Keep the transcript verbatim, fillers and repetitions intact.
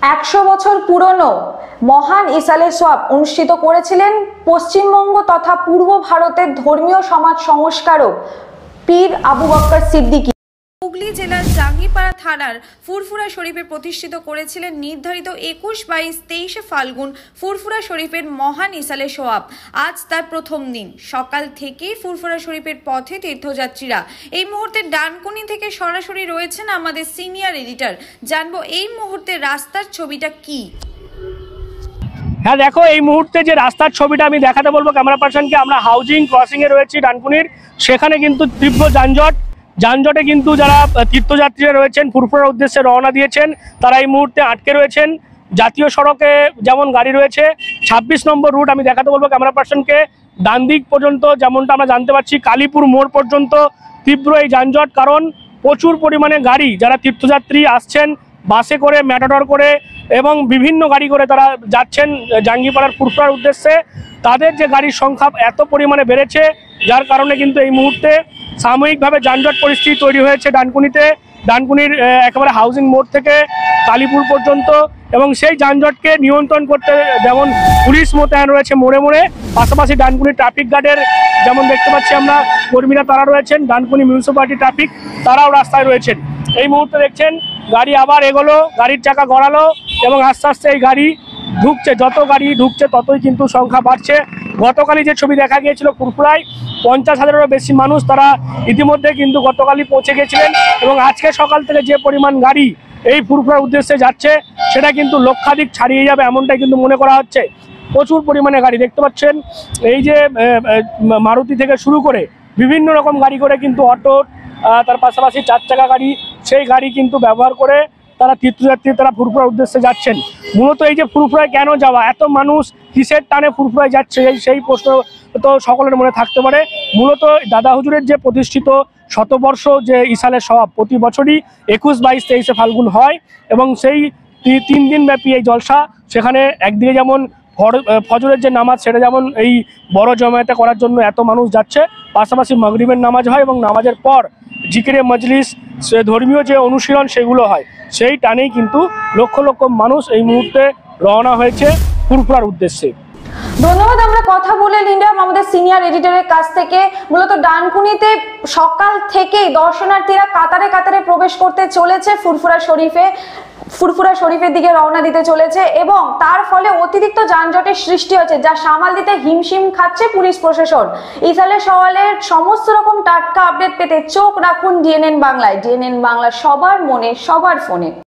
একশো বছর পুরনো মহান ইসালের সোয়াব অনুষ্ঠিত করেছিলেন পশ্চিমবঙ্গ তথা পূর্ব ভারতের ধর্মীয় সমাজ সংস্কারক পীর আবু বকর সিদ্দিকী। হুগলি জেলার জাঙ্গিপাড়া থানার ফুরফুরা শরীফে প্রতিষ্ঠিত করেছিলেন নির্ধারিত একুশ বাইশ তেইশে ফাল্গুন ফুরফুরা শরীফের মহান ইসালে সোয়াব। আজ তার প্রথম দিন। সকাল থেকেই ফুরফুরা শরীফের পথে তীর্থযাত্রীরা। এই মুহূর্তে ডানকুনি থেকে সরাসরি রয়েছেন আমাদের সিনিয়র এডিটর। জানবো এই মুহূর্তে রাস্তার ছবিটা কি। হ্যাঁ দেখো, এই মুহূর্তে যে রাস্তার ছবিটা আমি দেখাতে বলবো ক্যামেরা পার্সনকে। আমরা হাউজিং ক্রসিং এ রয়েছি ডানকুনির। সেখানে কিন্তু তীব্র যানজট যানজটে কিন্তু যারা তীর্থযাত্রীরা রয়েছেন ফুরফুরার উদ্দেশ্যে রওনা দিয়েছেন তারা এই মুহূর্তে আটকে রয়েছেন। জাতীয় সড়কে যেমন গাড়ি রয়েছে, ছাব্বিশ নম্বর রুট আমি দেখাতে বলবো ক্যামেরা পার্সনকে। ডান দিক পর্যন্ত যেমনটা আমরা জানতে পারছি কালীপুর মোড় পর্যন্ত তীব্র এই যানজট, কারণ প্রচুর পরিমাণে গাড়ি যারা তীর্থযাত্রী আসছেন বাসে করে, ম্যাটাডর করে এবং বিভিন্ন গাড়ি করে তারা যাচ্ছেন জাঙ্গিপাড়ার ফুরফুরার উদ্দেশ্যে। তাদের যে গাড়ির সংখ্যা এত পরিমাণে বেড়েছে, যার কারণে কিন্তু এই মুহূর্তে সাময়িকভাবে যানজট পরিস্থিতি তৈরি হয়েছে ডানকুনিতে। ডানকুনির একেবারে হাউজিং মোড় থেকে কালীপুর পর্যন্ত, এবং সেই যানজটকে নিয়ন্ত্রণ করতে যেমন পুলিশ মোতায়েন রয়েছে মোড়ে মোড়ে, পাশাপাশি ডানকুনি ট্রাফিক গার্ডের যেমন দেখতে পাচ্ছি আমরা কর্মীরা তারা রয়েছেন, ডানকুনি মিউনিসিপ্যালিটি ট্রাফিক তারাও রাস্তায় রয়েছেন। এই মুহূর্তে দেখছেন গাড়ি আবার এগোলো, গাড়ির চাকা গড়ালো এবং আস্তে আস্তে এই গাড়ি ঢুকছে। যত গাড়ি ঢুকছে ততই কিন্তু সংখ্যা বাড়ছে। গতকালই যে ছবি দেখা গিয়েছিল ফুরফুরায় পঞ্চাশ হাজারেরও বেশি মানুষ তারা ইতিমধ্যে কিন্তু গতকালই পৌঁছে গেছিলেন, এবং আজকে সকাল থেকে যে পরিমাণ গাড়ি এই ফুরফুরার উদ্দেশ্যে যাচ্ছে সেটা কিন্তু লক্ষাধিক ছাড়িয়ে যাবে এমনটাই কিন্তু মনে করা হচ্ছে। প্রচুর পরিমাণে গাড়ি দেখতে পাচ্ছেন, এই যে মারুতি থেকে শুরু করে বিভিন্ন রকম গাড়ি করে কিন্তু অটো, তার পাশাপাশি চার চাকা গাড়ি, সেই গাড়ি কিন্তু ব্যবহার করে তারা তীর্থযাত্রী তারা ফুরফুরার উদ্দেশ্যে যাচ্ছেন। মূলত এই যে ফুরফুরায় কেন যাওয়া, এত মানুষ কিসের টানে ফুরফুরায় যাচ্ছে, সেই প্রশ্ন তো সকলের মনে থাকতে পারে। মূলত দাদা হুজুরের যে প্রতিষ্ঠিত শতবর্ষ যে ইসালের সোয়াব প্রতি বছরই একুশ বাইশ তেইশে ফাল্গুন হয়, এবং সেই তিন দিন ব্যাপী এই জলসা, সেখানে একদিকে যেমন ফজরের যে নামাজ সেটা যেমন এই বড় জমায়েতে করার জন্য এত মানুষ যাচ্ছে, পাশাপাশি মাগরিবের নামাজ হয় এবং নামাজের পর জিকিরে মজলিস, ধর্মীয় যে অনুশীলন সেগুলো হয়। সেই টানেই কিন্তু লক্ষ লক্ষ মানুষ এই মুহূর্তে রওনা হয়েছে ফুরফুরার উদ্দেশ্যে। ধন্যবাদ। আমরা কথা বলে নিলাম আমাদের সিনিয়র এডিটরের কাছ থেকে। মূলত ডানকুনিতে সকাল থেকেই দর্শনার্থীরা কাতারে কাতারে প্রবেশ করতে চলেছে ফুরফুরা শরীফে ফুরফুরা শরীফের দিকে রওনা দিতে চলেছে, এবং তার ফলে অতিরিক্ত যানজটের সৃষ্টি হচ্ছে, যা সামাল দিতে হিমশিম খাচ্ছে পুলিশ প্রশাসন। ইসালের সওয়ালের সমস্ত রকম টাটকা আপডেট পেতে চোখ রাখুন ডিএনএন বাংলায়। ডিএনএন বাংলা, সবার মনে সবার ফোনে।